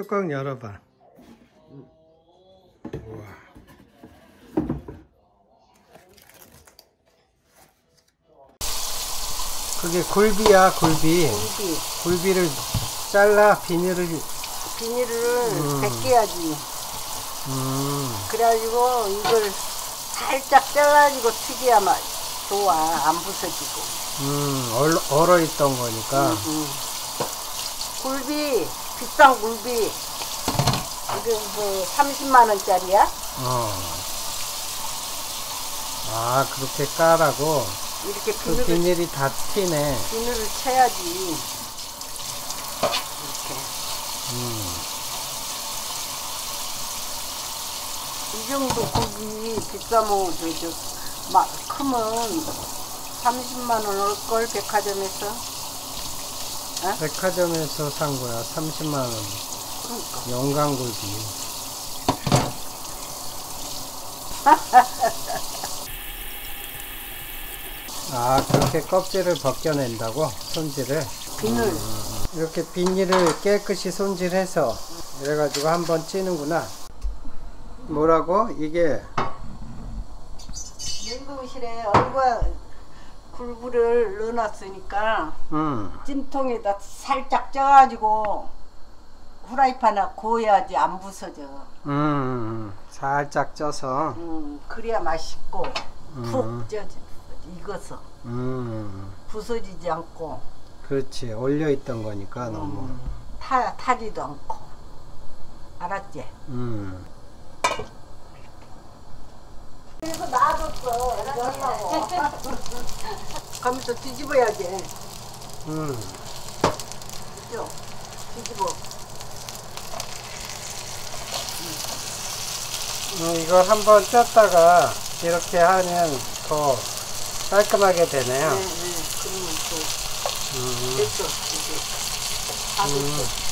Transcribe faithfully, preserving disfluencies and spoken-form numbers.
뚜껑 열어봐. 우와. 그게 굴비야, 굴비. 굴비. 굴비를 잘라, 비닐을. 비닐을 음. 벗겨야지. 음. 그래가지고 이걸 살짝 쪄가지고 튀겨야만 좋아. 안 부서지고. 음, 얼, 얼어있던 거니까. 음, 음. 굴비, 비싼 굴비. 이거 뭐 삼십만 원짜리야? 어. 아, 그렇게 까라고. 이렇게 그 비닐을, 비닐이 다 튀네. 비닐을 쳐야지. 이렇게. 음. 이 정도 굴비 비싸면 저, 저, 막 크면 삼십만 원 올 걸 백화점에서. 어? 백화점에서 산 거야. 삼십만 원. 그러니까. 영광굴비. 아, 그렇게 껍질을 벗겨낸다고? 손질을? 비늘. 음, 이렇게 비닐을 깨끗이 손질해서 이래가지고 한번 찌는구나. 뭐라고? 이게 냉동실에 얼과 굴비를 넣어놨으니까 음, 찜통에다 살짝 쪄가지고 후라이팬에 구워야지 안 부서져. 음, 음, 살짝 쪄서 음, 그래야 맛있고 음. 푹 쪄지 익어서 음, 부서지지 않고 그렇지. 얼려있던 거니까 너무 음, 타, 타지도 않고. 알았지? 음. 그래서 놔뒀어. 이러려고. 가면서 뒤집어야지. 음. 그죠? 뒤집어. 음, 이걸 한번 쪘다가 이렇게 하면 더 깔끔하게 되네요. 네, 네. 그러면 또 음. 됐어. 이제 다 됐어. 음.